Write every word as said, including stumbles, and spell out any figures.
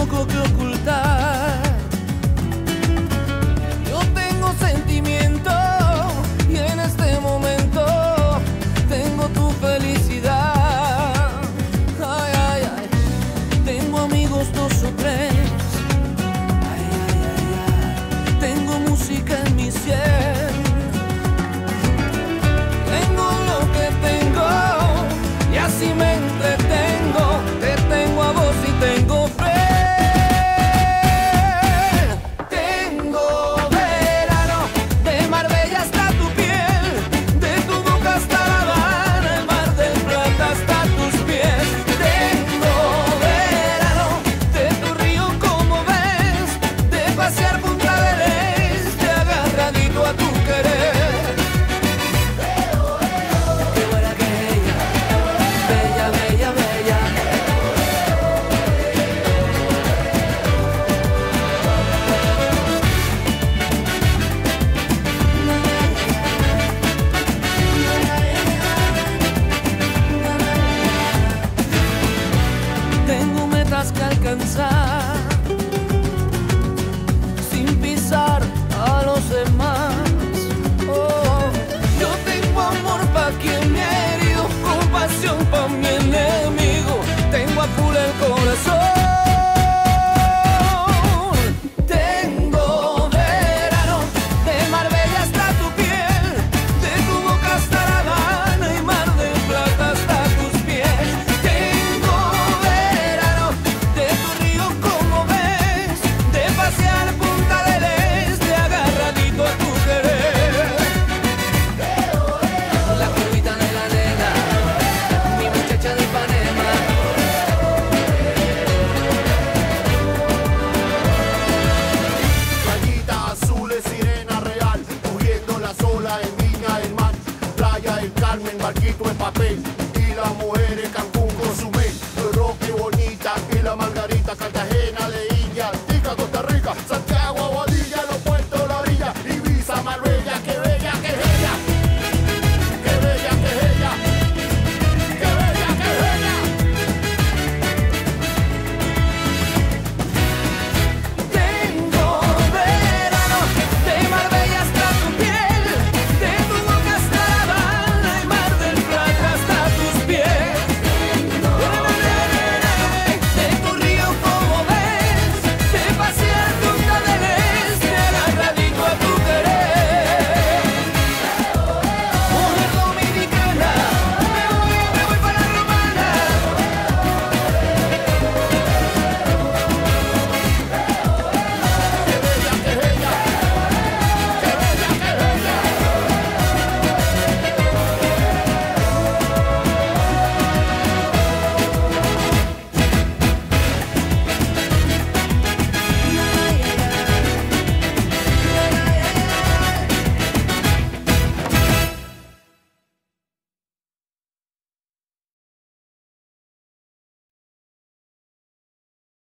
poco que ocultar. Yo tengo sentimiento y en este momento tengo tu felicidad. Ay, ay, ay. Tengo amigos dos o tres. Ay, ay, ay, ay. Tengo música en mi sien. Tengo lo que tengo y así me entretengo. Te tengo a vos y tengo fe. Tengo metas que alcanzar.